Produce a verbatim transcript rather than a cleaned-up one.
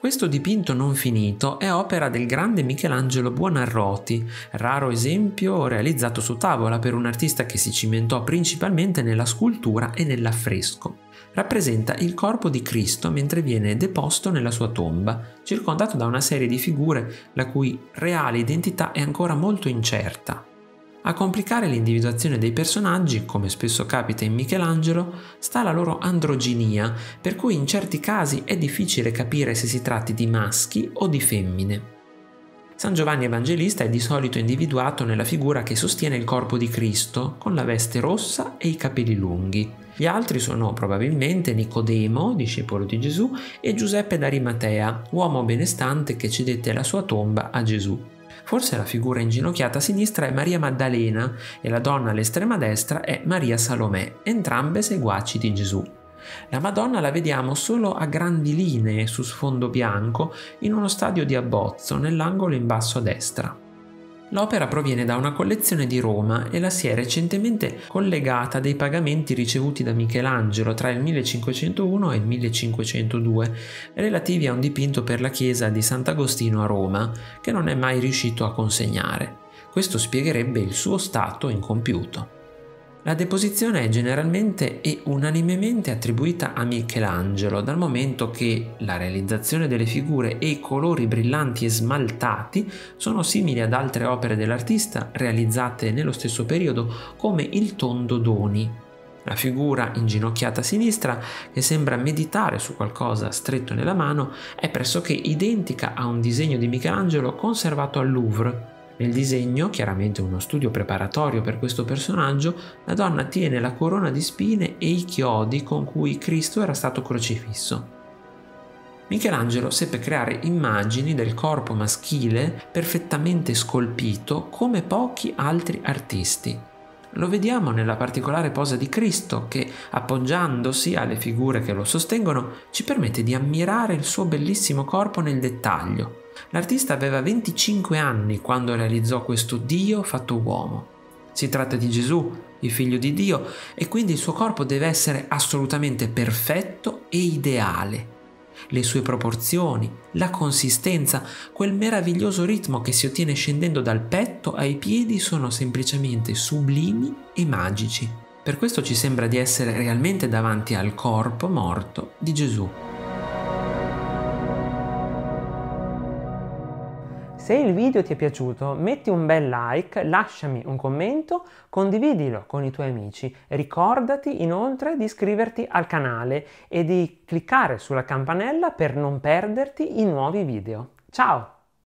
Questo dipinto non finito è opera del grande Michelangelo Buonarroti, raro esempio realizzato su tavola per un artista che si cimentò principalmente nella scultura e nell'affresco. Rappresenta il corpo di Cristo mentre viene deposto nella sua tomba, circondato da una serie di figure la cui reale identità è ancora molto incerta. A complicare l'individuazione dei personaggi, come spesso capita in Michelangelo, sta la loro androginia, per cui in certi casi è difficile capire se si tratti di maschi o di femmine. San Giovanni Evangelista è di solito individuato nella figura che sostiene il corpo di Cristo, con la veste rossa e i capelli lunghi. Gli altri sono probabilmente Nicodemo, discepolo di Gesù, e Giuseppe d'Arimatea, uomo benestante che cedette la sua tomba a Gesù. Forse la figura inginocchiata a sinistra è Maria Maddalena e la donna all'estrema destra è Maria Salomè, entrambe seguaci di Gesù. La Madonna la vediamo solo a grandi linee su sfondo bianco in uno stadio di abbozzo nell'angolo in basso a destra. L'opera proviene da una collezione di Roma e la si è recentemente collegata a dei pagamenti ricevuti da Michelangelo tra il millecinquecentouno e il millecinquecentodue, relativi a un dipinto per la chiesa di Sant'Agostino a Roma, che non è mai riuscito a consegnare. Questo spiegherebbe il suo stato incompiuto. La deposizione è generalmente e unanimemente attribuita a Michelangelo, dal momento che la realizzazione delle figure e i colori brillanti e smaltati sono simili ad altre opere dell'artista realizzate nello stesso periodo, come il tondo Doni. La figura inginocchiata a sinistra, che sembra meditare su qualcosa stretto nella mano, è pressoché identica a un disegno di Michelangelo conservato al Louvre. Nel disegno, chiaramente uno studio preparatorio per questo personaggio, la donna tiene la corona di spine e i chiodi con cui Cristo era stato crocifisso. Michelangelo seppe creare immagini del corpo maschile perfettamente scolpito come pochi altri artisti. Lo vediamo nella particolare posa di Cristo che, appoggiandosi alle figure che lo sostengono, ci permette di ammirare il suo bellissimo corpo nel dettaglio. L'artista aveva venticinque anni quando realizzò questo Dio fatto uomo. Si tratta di Gesù, il figlio di Dio, e quindi il suo corpo deve essere assolutamente perfetto e ideale. Le sue proporzioni, la consistenza, quel meraviglioso ritmo che si ottiene scendendo dal petto ai piedi sono semplicemente sublimi e magici. Per questo ci sembra di essere realmente davanti al corpo morto di Gesù. Se il video ti è piaciuto, metti un bel like, lasciami un commento, condividilo con i tuoi amici. Ricordati inoltre di iscriverti al canale e di cliccare sulla campanella per non perderti i nuovi video. Ciao!